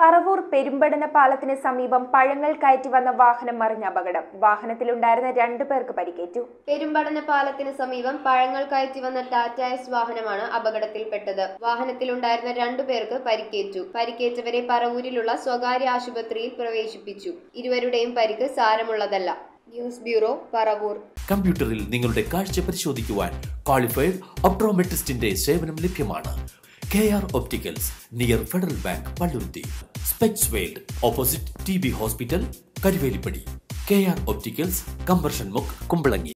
പറവൂർ പെരുമ്പടന പാലത്തിന് സമീപം പഴങ്ങൾ കയറ്റി വന്ന വാഹനം മറിഞ്ഞ അപകടം. വാഹനത്തിലുണ്ടായിരുന്ന 2 പേർക്ക് പരിക്കേറ്റു. പെരുമ്പടന പാലത്തിന് സമീപം പഴങ്ങൾ കയറ്റി വന്ന ടാറ്റ എസ് വാഹനമാണ് അപകടത്തിൽപ്പെട്ടത്. വാഹനത്തിലുണ്ടായിരുന്ന 2 പേർക്ക് പരിക്കേറ്റു. പരിക്കേറ്റവരെ പറവൂരിലുള്ള സ്വകാര്യ ആശുപത്രിയിൽ പ്രവേശിപ്പിച്ചു. ഇരുവരുടെയും പരിക്ക് സാരമുള്ളതല്ല. News bureau, Paravur. കമ്പ്യൂട്ടറിൽ നിങ്ങളുടെ കാഴ്ച പരിശോധിക്കുവാൻ ക്വാളിഫൈഡ് ഒപ്ട്രോമെട്രിസ്റ്റിന്റെ സേവനം ലഭ്യമാണ്. KR Opticals, near Federal Bank, Palluruthi. Specs World, opposite TB Hospital, Karivelippadi. KR Opticals, Conversion Muk, Kumbalangi.